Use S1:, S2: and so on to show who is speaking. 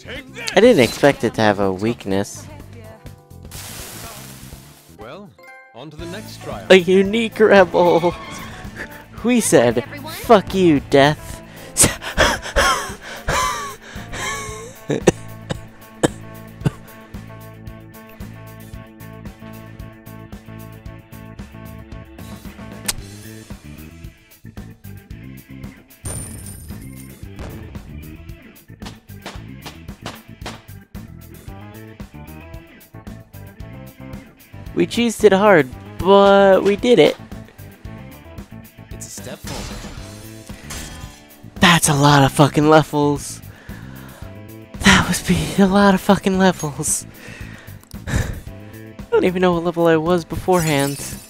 S1: I didn't expect it to have a weakness.
S2: Well, on to the next trial.
S1: A unique rebel. We said, fuck you, death. We cheesed it hard, but we did it.
S2: It's a step forward.
S1: That's a lot of fucking levels. That was a lot of fucking levels. I don't even know what level I was beforehand.